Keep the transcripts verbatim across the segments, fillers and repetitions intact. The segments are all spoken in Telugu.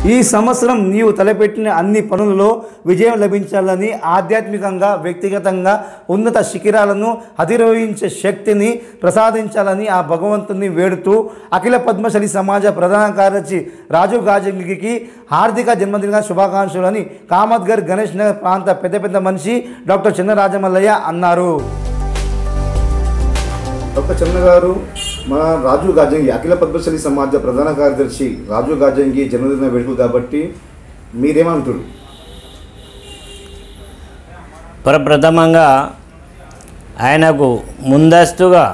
ఈ సంవత్సరం నీవు తలపెట్టిన అన్ని పనులలో విజయం లభించాలని, ఆధ్యాత్మికంగా వ్యక్తిగతంగా ఉన్నత శిఖరాలను అధిరోహించే శక్తిని ప్రసాదించాలని ఆ భగవంతుని వేడుతూ అఖిల పద్మశాలి సమాజ ప్రధాన కార్యదర్శి రాజు గాజంగికి హార్దిక జన్మదిన శుభాకాంక్షలు అని కామత్గర్ గణేష్ నగర్ ప్రాంత పెద్ద పెద్ద మనిషి డాక్టర్ చిన్నరాజమల్లయ్య అన్నారు. డాక్టర్ చిన్న గారు, మన రాజు గాజంగి అఖిల పద్మశాలి సమాజ ప్రధాన కార్యదర్శి రాజు గాజంగి జన్మదిన వేడుకలు కాబట్టి మీరేమంటారు? ప్రప్రథమంగా ఆయనకు ముందస్తుగా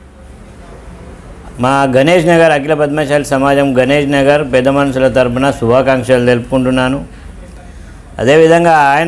మా గణేష్ నగర్ అఖిల పద్మశాలి సమాజం గణేష్ నగర్ పెద్ద మనుషుల తరపున శుభాకాంక్షలు తెలుపుకుంటున్నాను. అదేవిధంగా ఆయన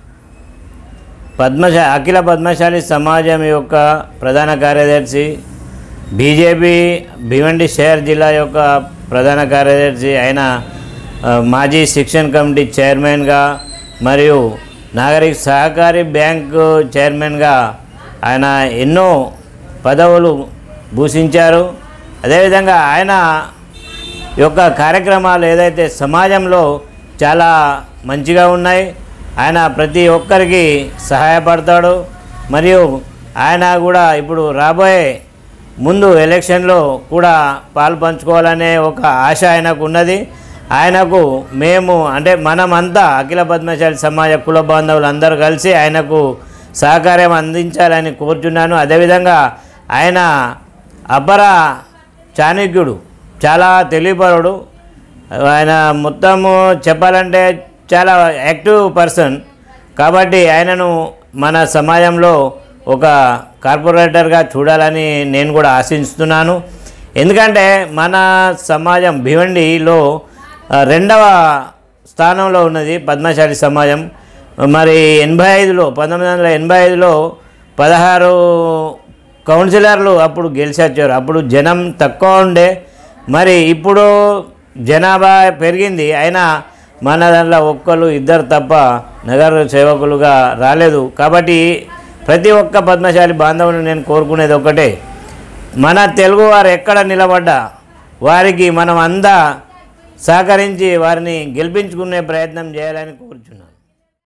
పద్మశా అఖిల పద్మశాలి సమాజం యొక్క ప్రధాన కార్యదర్శి, బీజేపీ భివండి షేర్ జిల్లా యొక్క ప్రధాన కార్యదర్శి, ఆయన మాజీ శిక్షణ కమిటీ చైర్మన్గా మరియు నాగరిక సహకారి బ్యాంకు చైర్మన్గా ఆయన ఎన్నో పదవులు భూషించారు. అదేవిధంగా ఆయన యొక్క కార్యక్రమాలు ఏదైతే సమాజంలో చాలా మంచిగా ఉన్నాయి. ఆయన ప్రతి ఒక్కరికి సహాయపడతాడు. మరియు ఆయన కూడా ఇప్పుడు రాబోయే ముందు ఎలక్షన్లో కూడా పాలు పంచుకోవాలనే ఒక ఆశ ఆయనకు ఉన్నది. ఆయనకు మేము అంటే మనమంతా అఖిల పద్మశాలి సమాజ కుల బాంధవులు అందరూ కలిసి ఆయనకు సహకారం అందించాలని కోరుచున్నాను. అదేవిధంగా ఆయన అపర చాణక్యుడు, చాలా తెలివిపరుడు. ఆయన మొత్తము చెప్పాలంటే చాలా యాక్టివ్ పర్సన్. కాబట్టి ఆయనను మన సమాజంలో ఒక కార్పొరేటర్గా చూడాలని నేను కూడా ఆశిస్తున్నాను. ఎందుకంటే మన సమాజం భివండిలో రెండవ స్థానంలో ఉన్నది పద్మశాలి సమాజం. మరి ఎనభై ఐదులో పంతొమ్మిది వందల ఎనభై ఐదులో పదహారు కౌన్సిలర్లు అప్పుడు గెలిచొచ్చారు. అప్పుడు జనం తక్కువ ఉండే. మరి ఇప్పుడు జనాభా పెరిగింది. అయినా మన దాంట్లో ఒక్కరు ఇద్దరు తప్ప నగర సేవకులుగా రాలేదు. కాబట్టి ప్రతి ఒక్క పద్మశాలి బాంధవులు నేను కోరుకునేది ఒకటే, మన తెలుగు వారు ఎక్కడ నిలబడ్డా వారికి మనం అందా సహకరించి వారిని గెలిపించుకునే ప్రయత్నం చేయాలని కోరుచున్నాను.